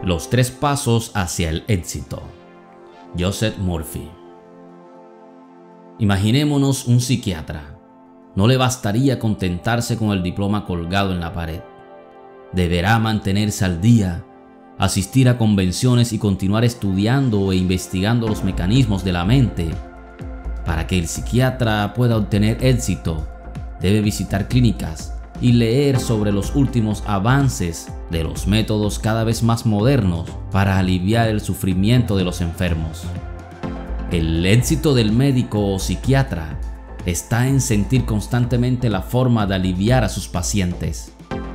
Los 3 pasos hacia el éxito. Joseph Murphy. Imaginémonos un psiquiatra. No le bastaría contentarse con el diploma colgado en la pared. Deberá mantenerse al día, asistir a convenciones y continuar estudiando e investigando los mecanismos de la mente. Para que el psiquiatra pueda obtener éxito, debe visitar clínicas y leer sobre los últimos avances de los métodos cada vez más modernos para aliviar el sufrimiento de los enfermos. El éxito del médico o psiquiatra está en sentir constantemente la forma de aliviar a sus pacientes.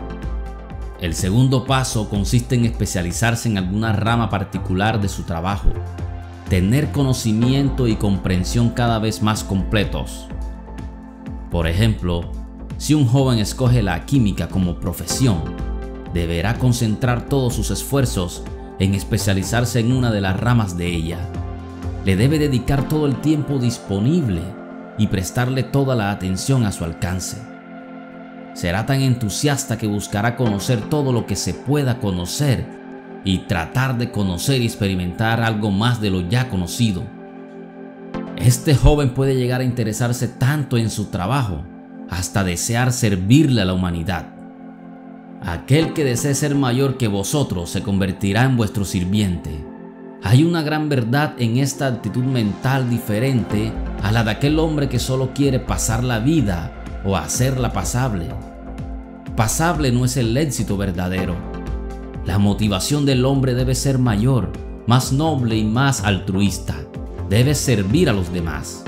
El segundo paso consiste en especializarse en alguna rama particular de su trabajo, tener conocimiento y comprensión cada vez más completos. Por ejemplo, si un joven escoge la química como profesión, deberá concentrar todos sus esfuerzos en especializarse en una de las ramas de ella. Le debe dedicar todo el tiempo disponible y prestarle toda la atención a su alcance. Será tan entusiasta que buscará conocer todo lo que se pueda conocer y tratar de conocer y experimentar algo más de lo ya conocido. Este joven puede llegar a interesarse tanto en su trabajo hasta desear servirle a la humanidad. Aquel que desee ser mayor que vosotros se convertirá en vuestro sirviente. Hay una gran verdad en esta actitud mental diferente a la de aquel hombre que solo quiere pasar la vida o hacerla pasable. Pasable no es el éxito verdadero. La motivación del hombre debe ser mayor, más noble y más altruista. Debe servir a los demás.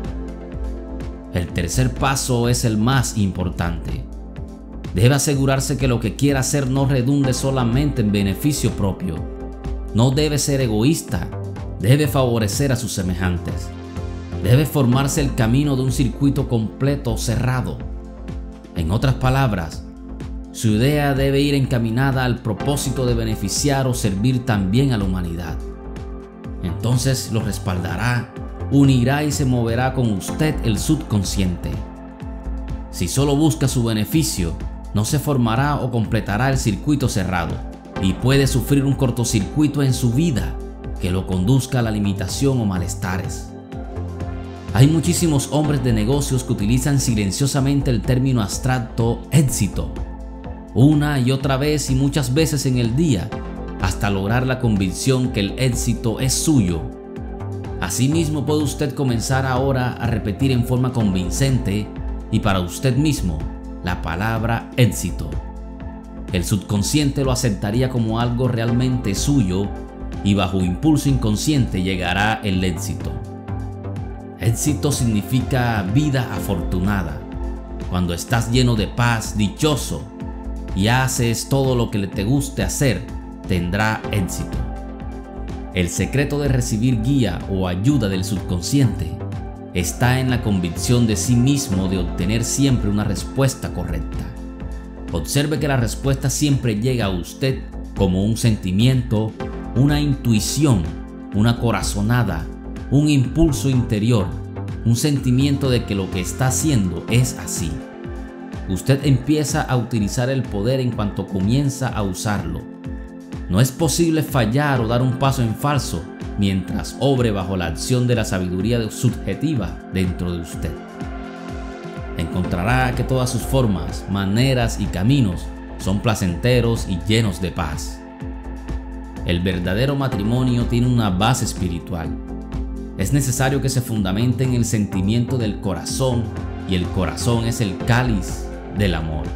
El tercer paso es el más importante. Debe asegurarse que lo que quiera hacer no redunde solamente en beneficio propio. No debe ser egoísta, debe favorecer a sus semejantes. Debe formarse el camino de un circuito completo cerrado. En otras palabras, su idea debe ir encaminada al propósito de beneficiar o servir también a la humanidad. Entonces lo respaldará, unirá y se moverá con usted el subconsciente. Si solo busca su beneficio, no se formará o completará el circuito cerrado y puede sufrir un cortocircuito en su vida que lo conduzca a la limitación o malestares. Hay muchísimos hombres de negocios que utilizan silenciosamente el término abstracto éxito, una y otra vez y muchas veces en el día, hasta lograr la convicción que el éxito es suyo. Asimismo, puede usted comenzar ahora a repetir en forma convincente y para usted mismo la palabra éxito. El subconsciente lo aceptaría como algo realmente suyo y bajo impulso inconsciente llegará el éxito. Éxito significa vida afortunada. Cuando estás lleno de paz, dichoso y haces todo lo que te guste hacer, tendrá éxito. El secreto de recibir guía o ayuda del subconsciente está en la convicción de sí mismo de obtener siempre una respuesta correcta. Observe que la respuesta siempre llega a usted como un sentimiento, una intuición, una corazonada, un impulso interior, un sentimiento de que lo que está haciendo es así. Usted empieza a utilizar el poder en cuanto comienza a usarlo. No es posible fallar o dar un paso en falso mientras obre bajo la acción de la sabiduría subjetiva dentro de usted. Encontrará que todas sus formas, maneras y caminos son placenteros y llenos de paz. El verdadero matrimonio tiene una base espiritual. Es necesario que se fundamente en el sentimiento del corazón y el corazón es el cáliz del amor.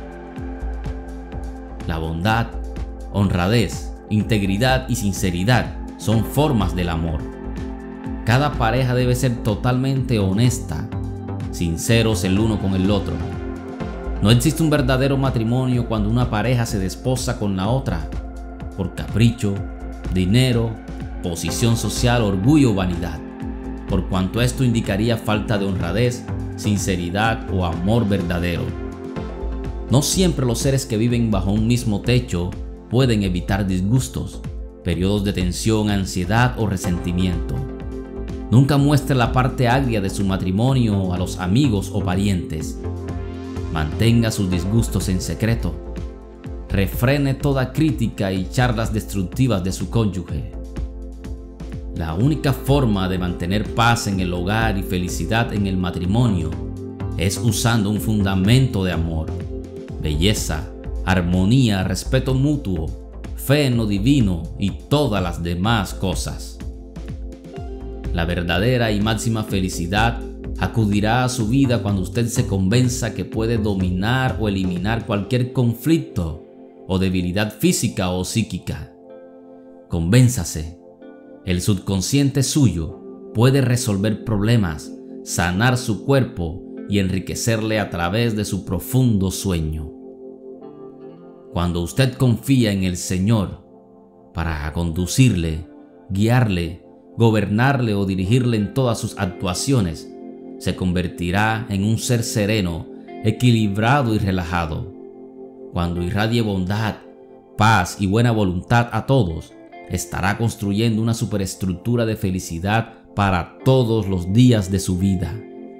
La bondad, honradez, integridad y sinceridad son formas del amor. Cada pareja debe ser totalmente honesta, sinceros el uno con el otro. No existe un verdadero matrimonio cuando una pareja se desposa con la otra por capricho, dinero, posición social, orgullo o vanidad, por cuanto esto indicaría falta de honradez, sinceridad o amor verdadero. No siempre los seres que viven bajo un mismo techo pueden evitar disgustos, periodos de tensión, ansiedad o resentimiento. Nunca muestre la parte agria de su matrimonio a los amigos o parientes. Mantenga sus disgustos en secreto. refrene toda crítica y charlas destructivas de su cónyuge. La única forma de mantener paz en el hogar y felicidad en el matrimonio es usando un fundamento de amor, belleza, armonía, respeto mutuo, fe en lo divino y todas las demás cosas. La verdadera y máxima felicidad acudirá a su vida cuando usted se convenza que puede dominar o eliminar cualquier conflicto o debilidad física o psíquica. Convénzase, el subconsciente suyo puede resolver problemas, sanar su cuerpo y enriquecerle a través de su profundo sueño. Cuando usted confía en el Señor para conducirle, guiarle, gobernarle o dirigirle en todas sus actuaciones, se convertirá en un ser sereno, equilibrado y relajado. Cuando irradie bondad, paz y buena voluntad a todos, estará construyendo una superestructura de felicidad para todos los días de su vida.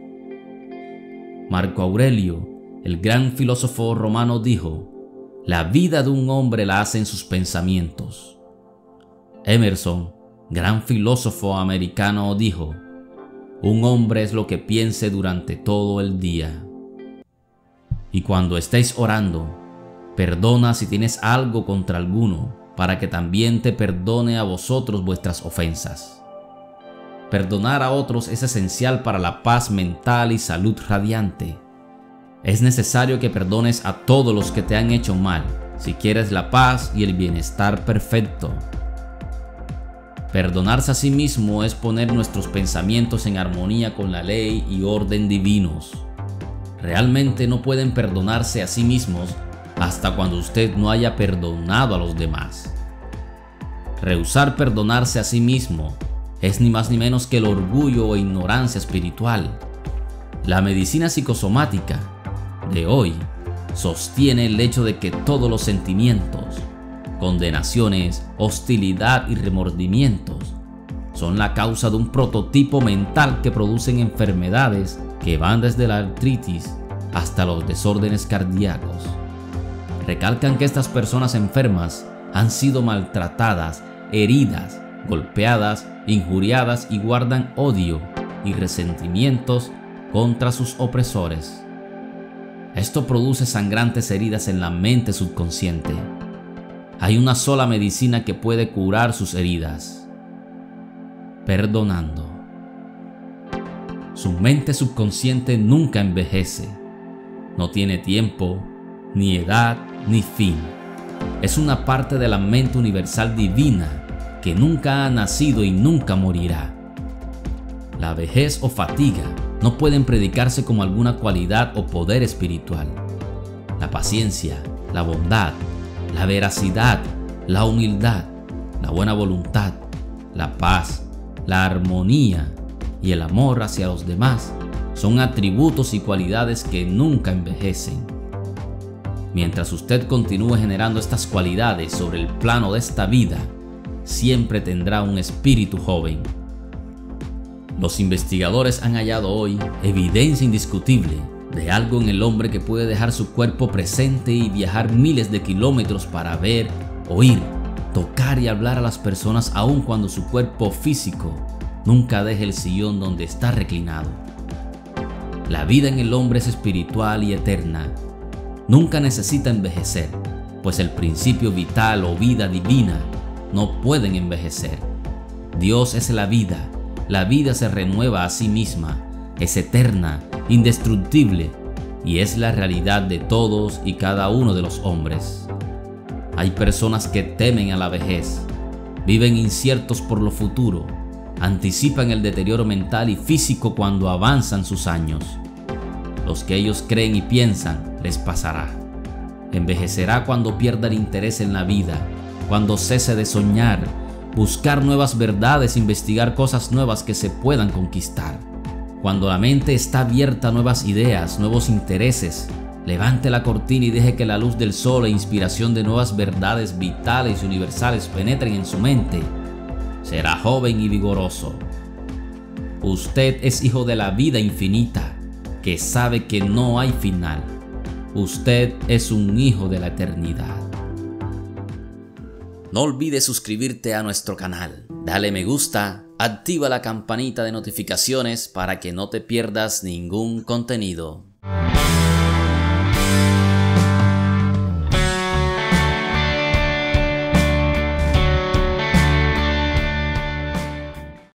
Marco Aurelio, el gran filósofo romano, dijo: "La vida de un hombre la hacen sus pensamientos". Emerson, gran filósofo americano, dijo: "Un hombre es lo que piense durante todo el día". Y cuando estéis orando, perdona si tienes algo contra alguno, para que también te perdone a vosotros vuestras ofensas. Perdonar a otros es esencial para la paz mental y salud radiante. Es necesario que perdones a todos los que te han hecho mal, si quieres la paz y el bienestar perfecto. Perdonarse a sí mismo es poner nuestros pensamientos en armonía con la ley y orden divinos. Realmente no pueden perdonarse a sí mismos hasta cuando usted no haya perdonado a los demás. Rehusar perdonarse a sí mismo es ni más ni menos que el orgullo o ignorancia espiritual. La medicina psicosomática de hoy sostiene el hecho de que todos los sentimientos, condenaciones, hostilidad y remordimientos son la causa de un prototipo mental que producen enfermedades que van desde la artritis hasta los desórdenes cardíacos. Recalcan que estas personas enfermas han sido maltratadas, heridas, golpeadas, injuriadas y guardan odio y resentimientos contra sus opresores. Esto produce sangrantes heridas en la mente subconsciente. Hay una sola medicina que puede curar sus heridas: perdonando. Su mente subconsciente nunca envejece. No tiene tiempo, ni edad, ni fin. Es una parte de la mente universal divina que nunca ha nacido y nunca morirá. La vejez o fatiga no pueden predicarse como alguna cualidad o poder espiritual. La paciencia, la bondad, la veracidad, la humildad, la buena voluntad, la paz, la armonía y el amor hacia los demás son atributos y cualidades que nunca envejecen. Mientras usted continúe generando estas cualidades sobre el plano de esta vida, siempre tendrá un espíritu joven. Los investigadores han hallado hoy evidencia indiscutible de algo en el hombre que puede dejar su cuerpo presente y viajar miles de kilómetros para ver, oír, tocar y hablar a las personas aun cuando su cuerpo físico nunca deje el sillón donde está reclinado. La vida en el hombre es espiritual y eterna. Nunca necesita envejecer, pues el principio vital o vida divina no pueden envejecer. Dios es la vida se renueva a sí misma, es eterna, indestructible y es la realidad de todos y cada uno de los hombres. Hay personas que temen a la vejez, viven inciertos por lo futuro, anticipan el deterioro mental y físico cuando avanzan sus años. Los que ellos creen y piensan les pasará. Envejecerá cuando pierda el interés en la vida, cuando cese de soñar, buscar nuevas verdades, investigar cosas nuevas que se puedan conquistar. Cuando la mente está abierta a nuevas ideas, nuevos intereses, levante la cortina y deje que la luz del sol e inspiración de nuevas verdades vitales y universales penetren en su mente. Será joven y vigoroso. Usted es hijo de la vida infinita, que sabe que no hay final. Usted es un hijo de la eternidad. No olvides suscribirte a nuestro canal, dale me gusta, activa la campanita de notificaciones para que no te pierdas ningún contenido.